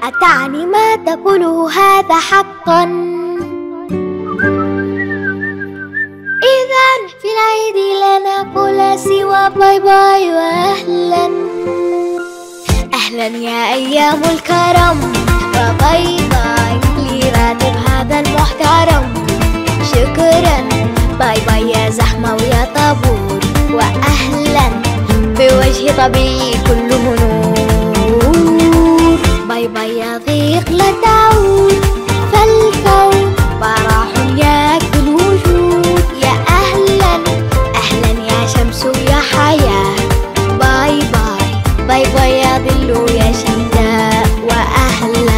أتعني ما تقوله هذا حقا؟ إذا في العيد لا نقول سوى باي باي وأهلا. أهلا يا أيام الكرم وباي باي لراتب هذا المحترم. شكرا باي باي يا زحمة ويا طابور، وأهلا بوجه طبيعي كله نور. باي باي يا ضيق لا تعود، فالكون براح ياكل وجود. يا أهلا أهلا يا شمس ويا حياة. باي باي باي باي يا ظل ويا شتاء، وأهلا